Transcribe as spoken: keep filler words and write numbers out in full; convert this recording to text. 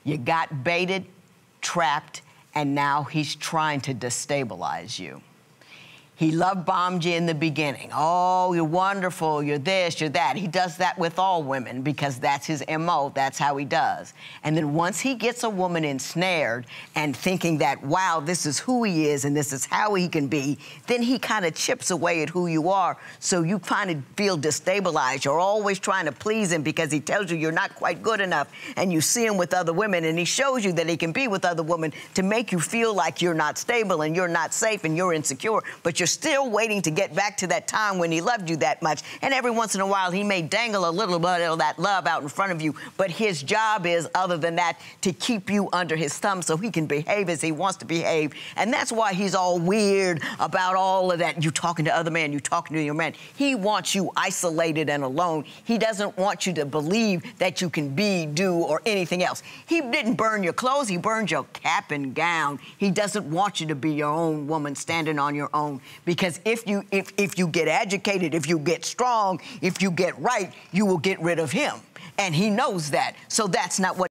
You got baited, trapped, and now he's trying to destabilize you. He love bombed you in the beginning. Oh, you're wonderful, you're this, you're that. He does that with all women because that's his M O, that's how he does. And then once he gets a woman ensnared and thinking that, wow, this is who he is and this is how he can be, then he kind of chips away at who you are, so you kind of feel destabilized. You're always trying to please him because he tells you you're not quite good enough, and you see him with other women, and he shows you that he can be with other women to make you feel like you're not stable and you're not safe and you're insecure, but you're still waiting to get back to that time when he loved you that much. And every once in a while, he may dangle a little bit of that love out in front of you, but his job is, other than that, to keep you under his thumb so he can behave as he wants to behave. And that's why he's all weird about all of that. You talking to other men, you talking to your man. He wants you isolated and alone. He doesn't want you to believe that you can be, do, or anything else. He didn't burn your clothes, he burned your cap and gown. He doesn't want you to be your own woman, standing on your own. Because if you, if, if you get educated, if you get strong, if you get right, you will get rid of him. And he knows that. So that's not what